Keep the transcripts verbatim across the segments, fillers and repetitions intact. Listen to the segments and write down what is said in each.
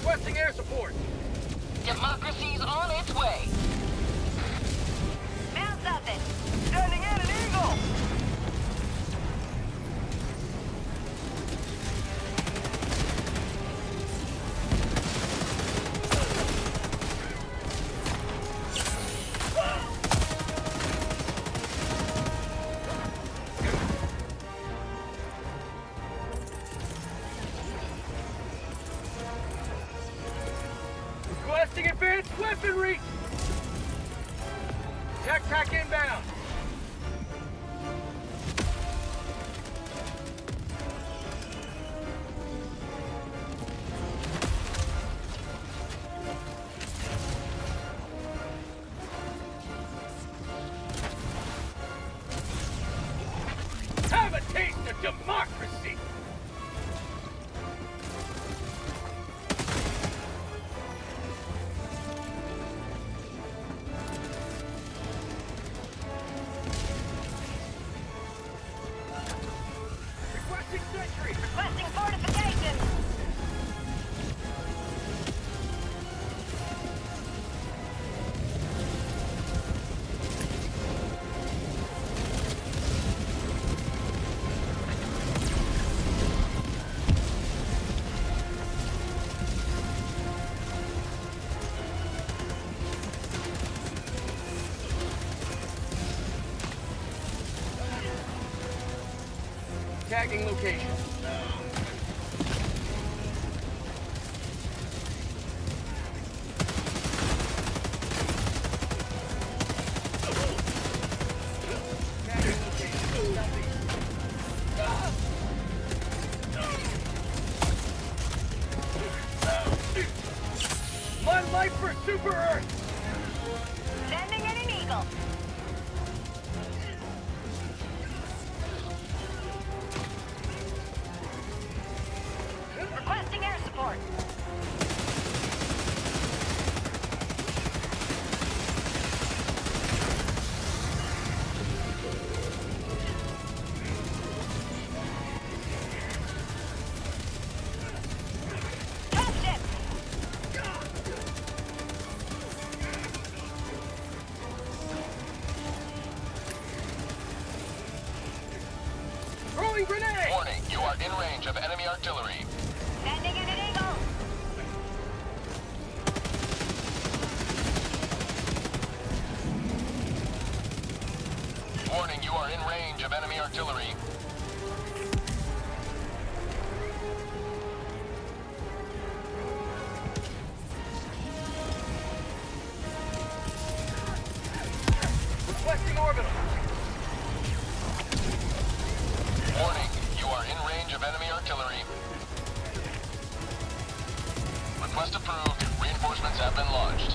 Requesting air support. Democracy's on its way. Found something. Sending in an Eagle. Requesting advanced weaponry! Tech pack inbound! Have a taste of democracy! Sentry! Requesting fortifications. Tagging location. Tagging location. Southeast. My life for Super Earth! Sending in an Eagle. Requesting air support. Touched it. Throwing grenade! Warning, you are in range of enemy artillery. Sending in an Eagle. Warning, you are in range of enemy artillery. Requesting orbital. Warning, you are in range of enemy artillery. Request approved. Reinforcements have been launched.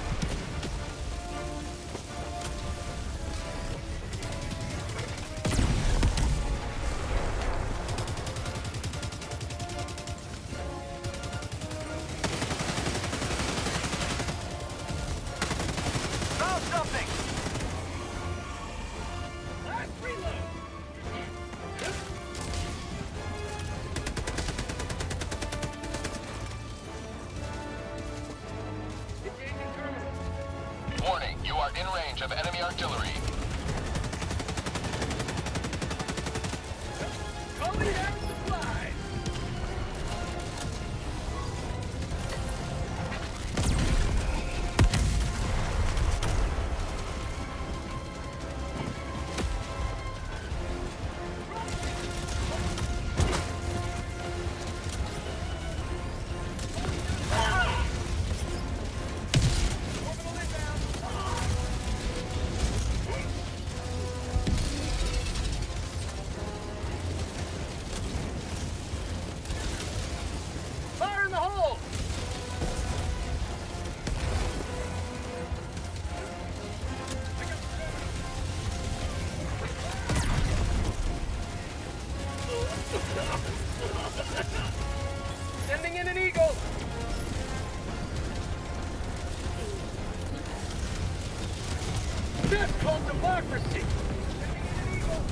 Found something! Last reload! Engaging terminal. Warning, you are in range of enemy artillery. Calling down supplies! Orbital inbound! Fire in the hole! Sending in an Eagle! That's called democracy! Sending in an Eagle!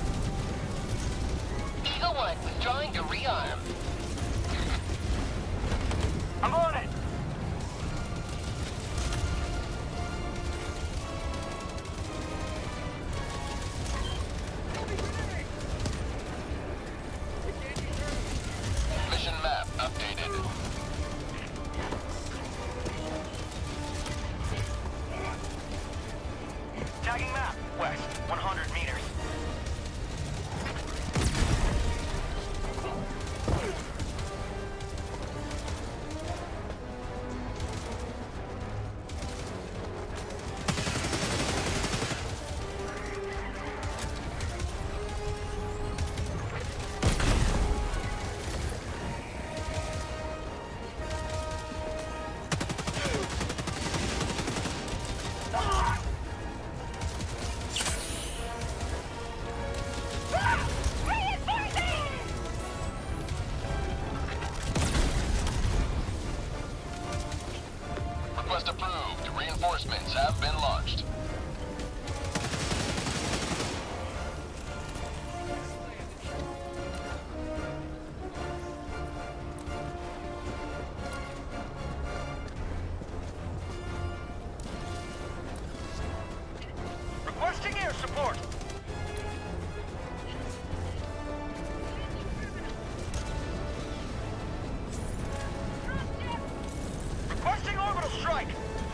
Eagle One withdrawing to rearm. I'm on it! Reinforcements have been launched. Requesting air support. Requesting orbital strike.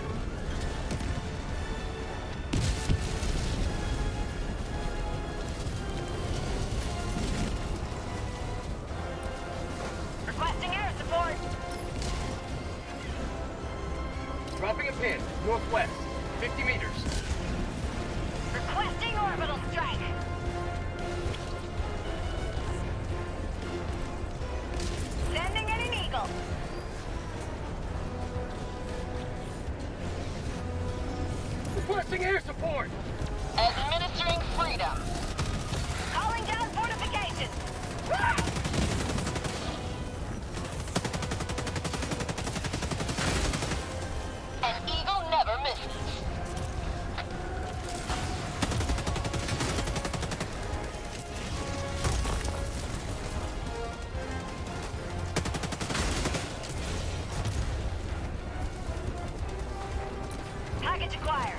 Requesting air support. Dropping a pin, northwest, fifty meters. Requesting orbital strike. Sending in an eagle. Requesting air support. Administering freedom. Calling down fortifications. An eagle never misses. Package acquired.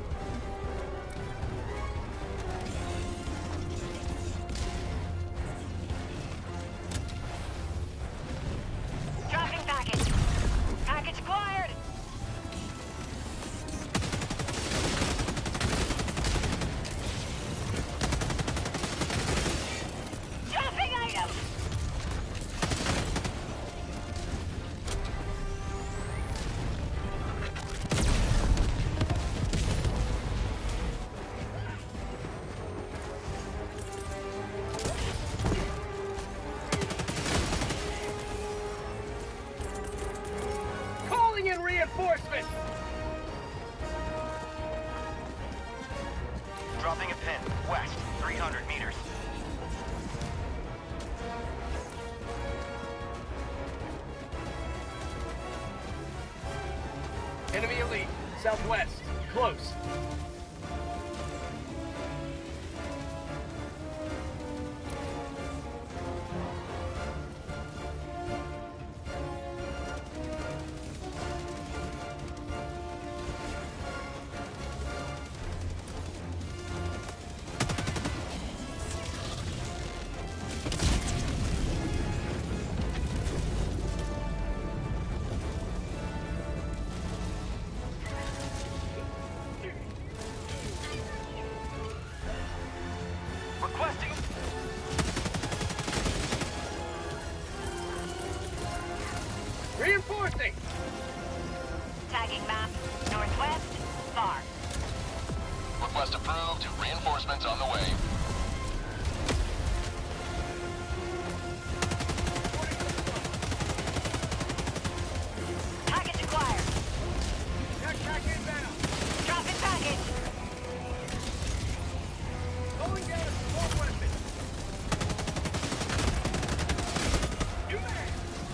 Dropping package. Package acquired. Dropping item. Calling in reinforcements. Dropping a pin, west, three hundred meters. Enemy elite, southwest, close. Requesting. Reinforcing. Tagging map. Northwest. Far. Request approved. Reinforcements on the way. Package acquired. Backpack inbound. Dropping package. Going down a support weapon. You man.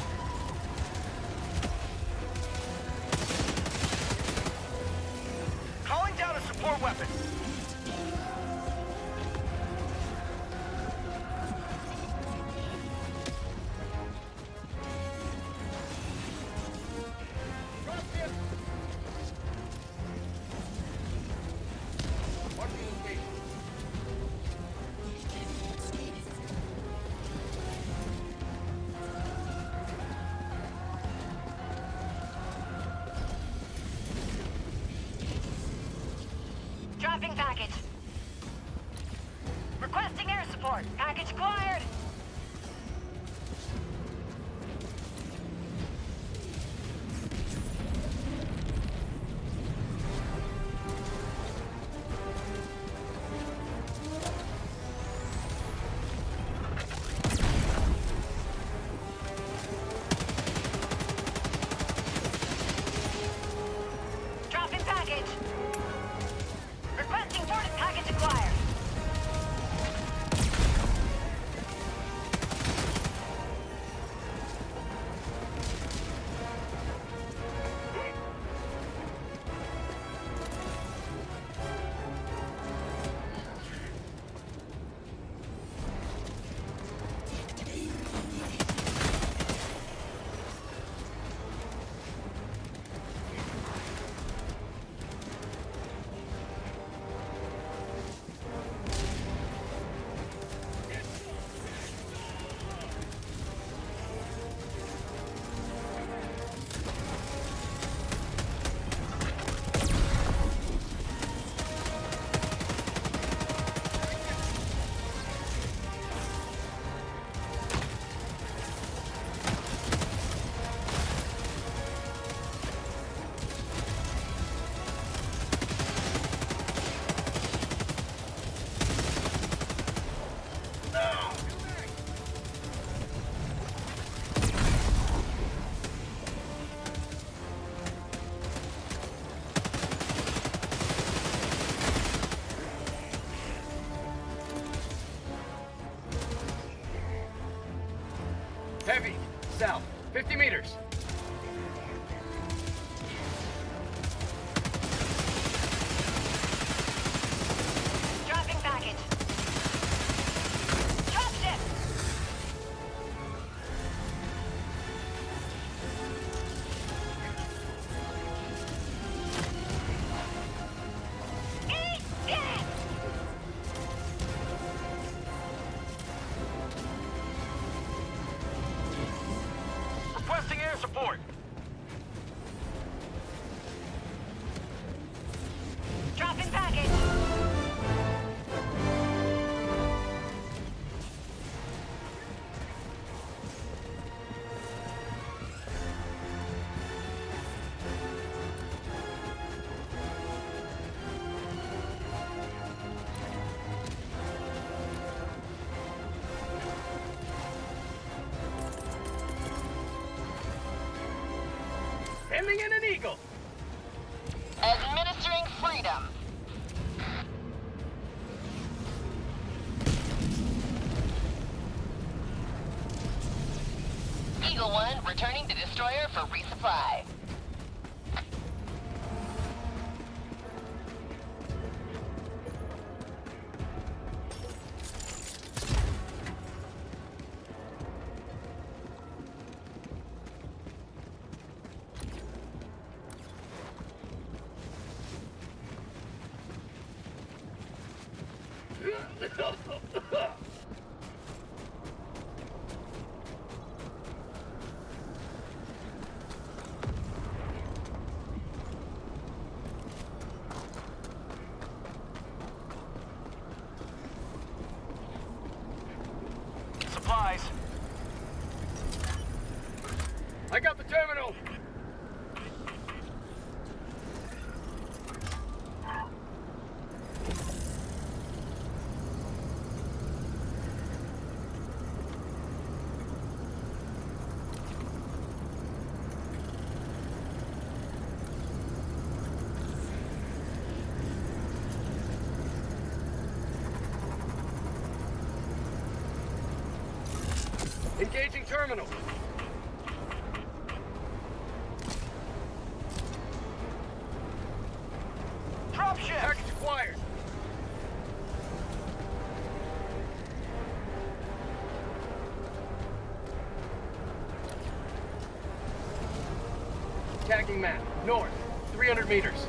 Calling down a support weapon. Drop him. Marking location. Dropping package. Requesting air support. Package acquired. Dropping package. Requesting forti- fifty meters. Dropping package. Drop ship. Eat it! Requesting air support. Dropping package. Sending in an Eagle. Administering freedom. Eagle One returning to destroyer for resupply. Supplies. I got the terminal. Engaging terminal. Drop ship. Package acquired. Tagging map. North. three hundred meters.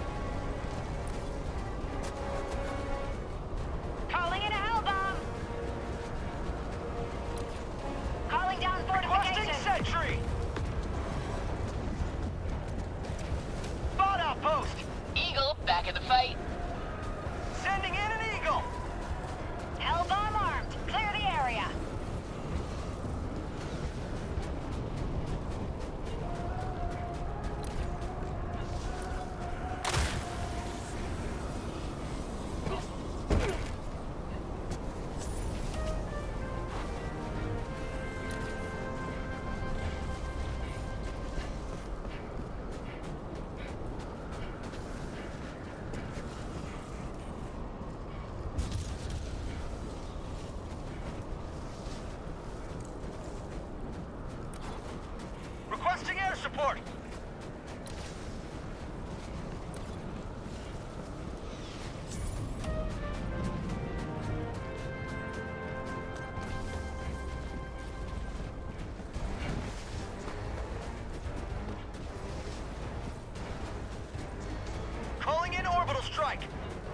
Calling in a hell bomb. Calling down Requesting fortifications. sentry. Spot outpost. Eagle back in the fight. Sending in an Eagle. Hell bomb armed. Clear the area. Requesting air support. Calling in orbital strike.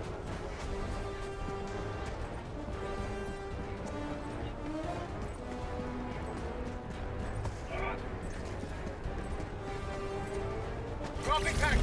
Dropping package.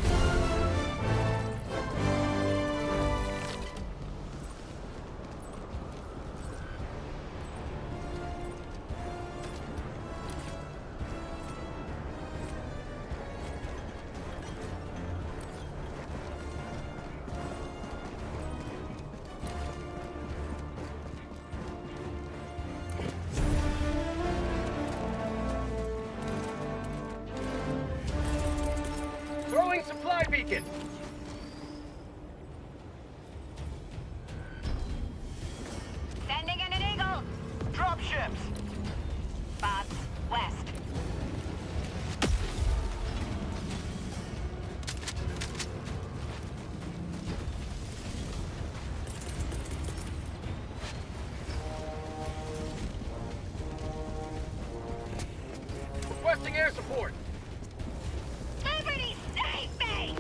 Throwing supply beacon. Sending in an Eagle. Drop ships. Bots, west. Dropping air support. Liberty, save me!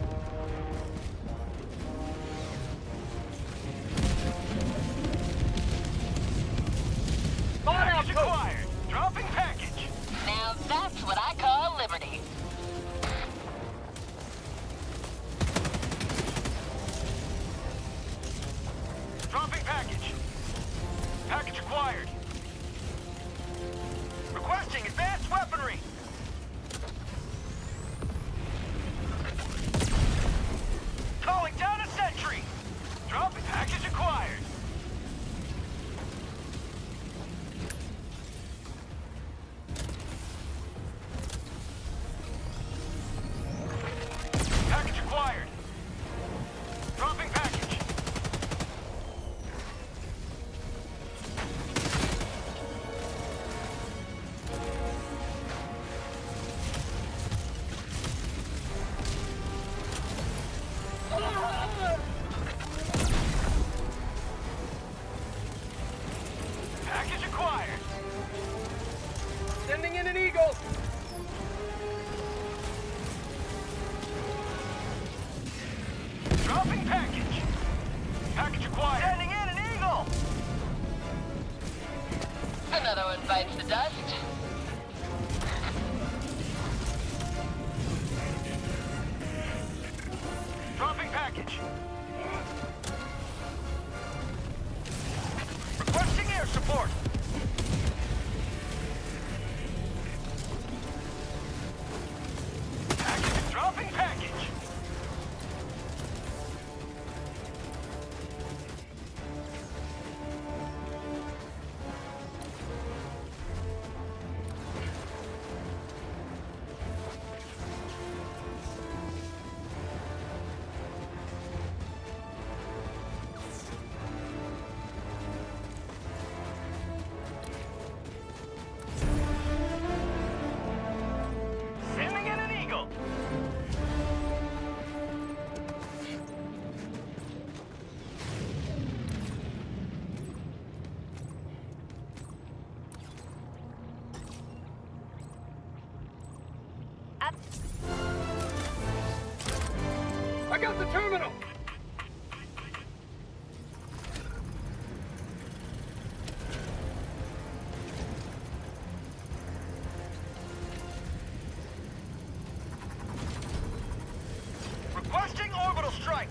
Spot Package outpost. acquired. Dropping package. Now that's what I call liberty. Dropping package. Package acquired. Requesting advanced weaponry. Calling down a sentry. Dropping package acquired. Package acquired. Dropping package. Package acquired. Sending in an Eagle. Dropping package. Package acquired. Sending in an eagle. Another one bites the dust. Dropping package. Requesting air support. Package. Dropping package. Sending in an eagle. Up. I got the terminal. Requesting orbital strike.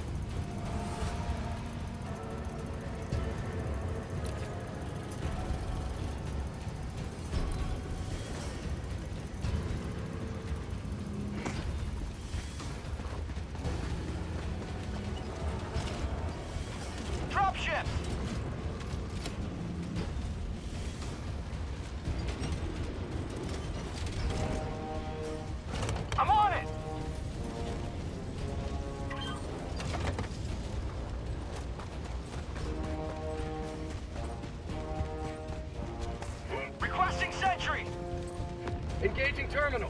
Drop ships. I'm on it. Requesting sentry. Engaging terminal.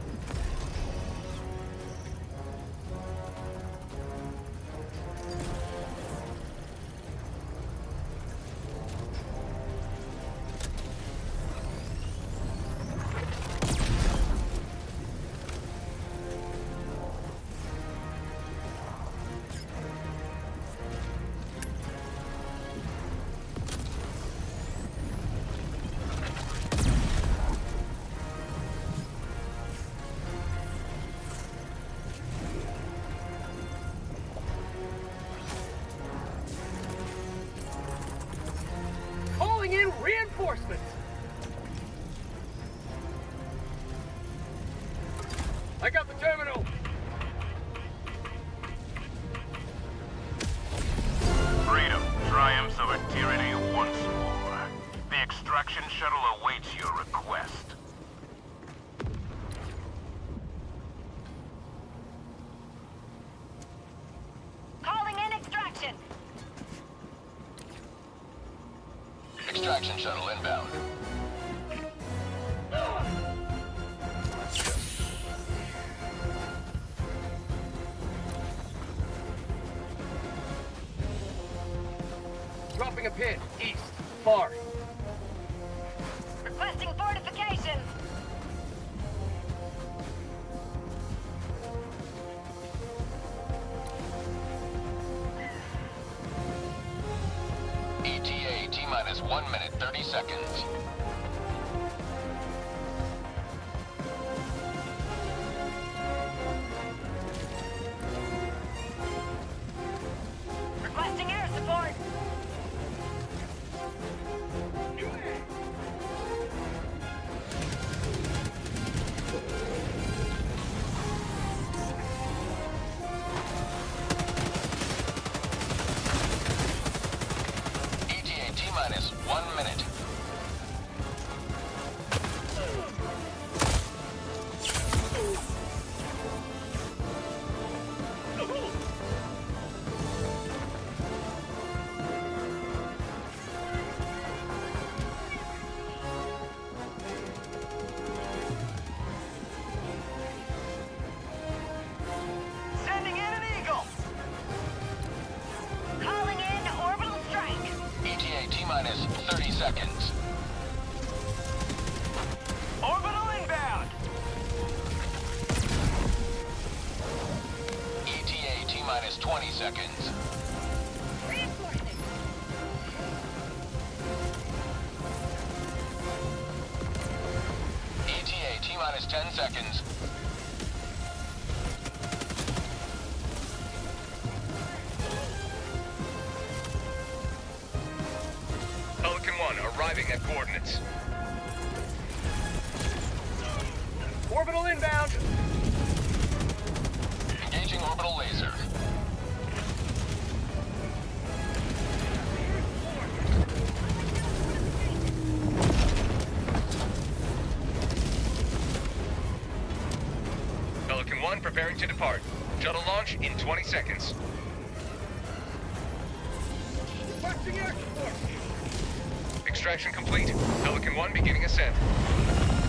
Calling in reinforcements. I got the terminal. Freedom triumphs over tyranny once more. The extraction shuttle awaits your request. Calling in extraction. Extraction shuttle inbound. Dropping a pin. East. Far. Requesting fortifications. One minute, thirty seconds. Requesting air support. E T A T-minus one minute. Sending in an Eagle. Calling in orbital strike. E T A T-minus thirty seconds. Orbital inbound. E T A T-minus twenty seconds. Reinforcing. E T A T-minus ten seconds. Pelican one arriving at coordinates. Orbital inbound. Engaging orbital laser. Pelican one preparing to depart. Shuttle launch in twenty seconds. Requesting air support. Extraction complete. Pelican one beginning ascent.